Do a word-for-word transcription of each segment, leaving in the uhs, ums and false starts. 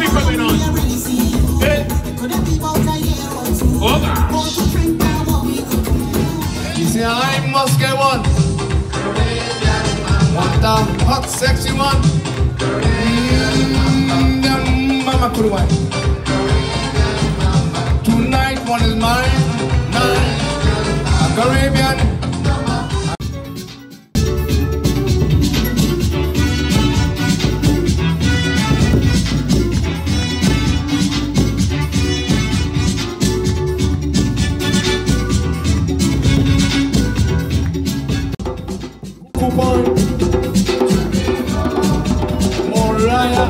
be coming on. Hey. Oh gosh. You see, I must get one. Want a hot, sexy one? Mmm, them mama could wine. Tonight one is mine, mine. A Caribbean. Coupon, Montreal,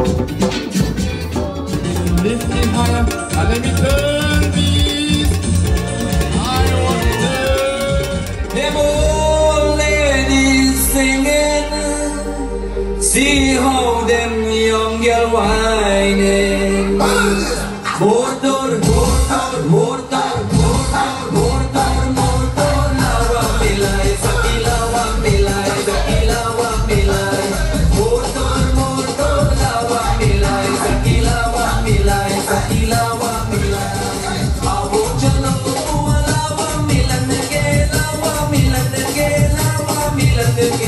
lift me higher, and let me turn these. I want to turn. Them old ladies singing, see how them young girl whining. Motor, motor, motor, motor, motor, motor, lawa milay, sakila wa milay, sakila wa milay. Motor, motor, lawa milay, sakila wa milay, sakila wa milay. Abo chalo wala wa milan ke, lawa milan ke, lawa milan ke.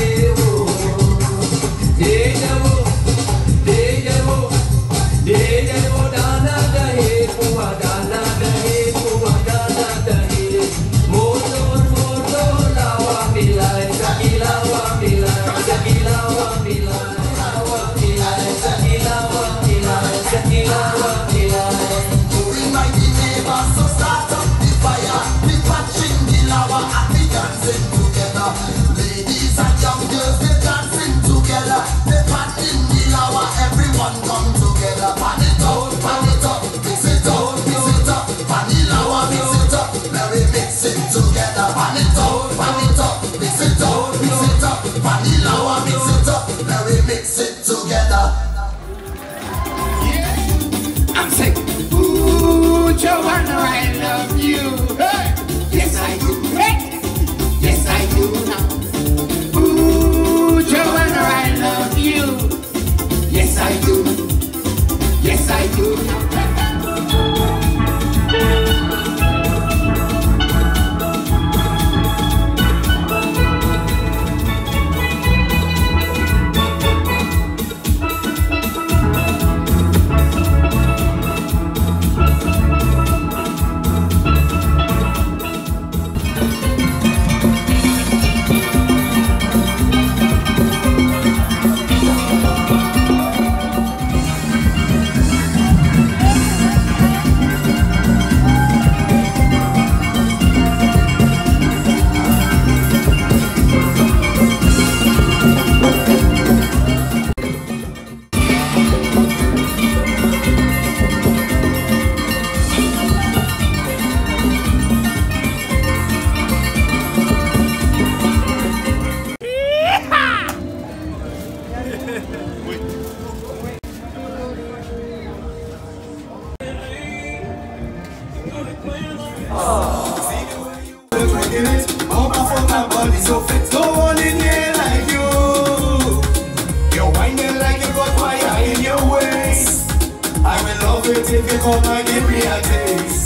Deja vu, deja vu, deja vu, dana dahe, pua dana dahe, pua dana dahe. Motor, motor, lawa milay, sakila wa milay, sakila wa milay, lawa milay, sakila wa milay, sakila wa milay. Remind the neighbors to start up the fire. We patching the lava and we dancing together. Ladies and young girls, they dancing together. They patching the lava, everyone come together. Pan it up, pan it up, mix it up, mix it up. Pan the lava, mix it up, let me mix it together. Pan it up, pan it up, mix it up, mix it up. Pan the lava, mix it up, let me mix it together. I'm saying, ooh, Joanna, I love you. Hey, yes I do. Hey, yes I do now. Ooh, Joanna, I love you. Yes I do. Yes I do now. So fit, no one in here like you. You're whining like you got fire in your waist. I will love it if you come and give me a taste.